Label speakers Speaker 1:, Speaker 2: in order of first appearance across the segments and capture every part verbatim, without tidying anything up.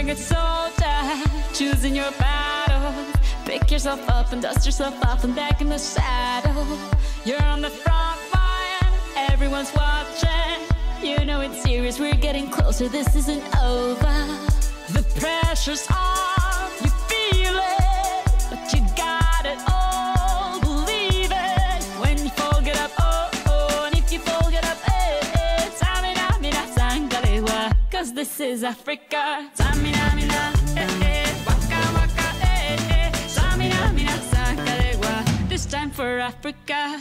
Speaker 1: good soldier, choosing your battle. Pick yourself up and dust yourself off and back in the saddle. You're on the front line, everyone's watching. You know it's serious, we're getting closer, this isn't over. The pressure's on, you feel it, but you got it all, believe it. When you fall, get up, oh, oh, and if you fall, get up, eh, eh. Samina, mina, sangalewa, cause this is Africa. Samina, mina, eh, eh, waka, waka, eh, eh. Samina, mina, sangalewa, this time for Africa.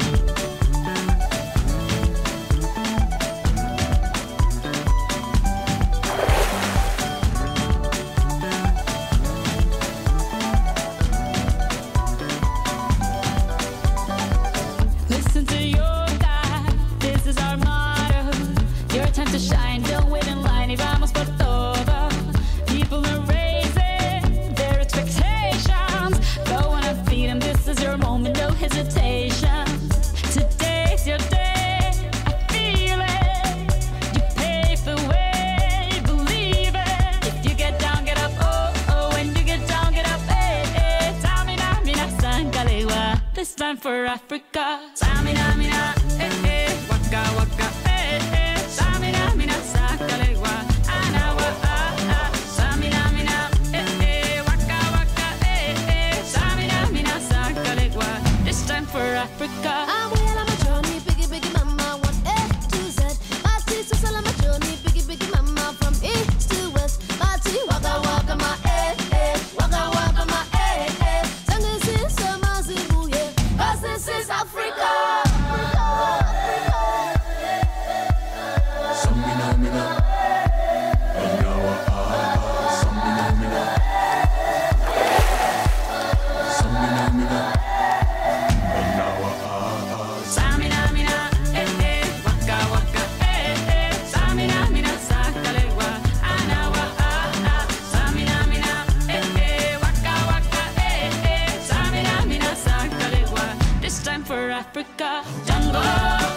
Speaker 1: Listen to your God, this is our motto. Your time to shine, don't wait in line. Y vamos por todo. People are raising their expectations. Go on and feed them, this is your moment, no hesitation. Today's your day, I feel it. You pave the way, believe it. If you get down, get up, oh, oh. When you get down, get up, eh, eh. Samina, mina, sangalewa, this time for Africa. Samina, mina, eh, eh. Waka, waka, eh, eh. Samina, mina, sangalewa, anawa, ah, ah. Samina, mina, eh, eh. Waka, waka, eh, eh. Samina, mina, sangalewa, this time for Africa.
Speaker 2: I'm well on my journey, biggie, biggie mama, one A to Z. My tea, so on my journey, biggie, biggie mama, from east to west. My tea, waka, waka, my eh, eh. Waka, waka, my eh, eh. Sangin' sin, sama, zibu, yeah. Cause this is Africa.
Speaker 3: Samina, mina, anawa, ah, ah. Samina, mina, samina, mina, anawa, ah, ah.
Speaker 1: Samina, mina, eh, eh. Waka, waka, eh, eh. Samina, mina, sangalewa, anawa, ah, ah. Samina, mina, eh, eh. Waka, waka, eh, eh. Samina, mina, sangalewa, this time for Africa. Jungle.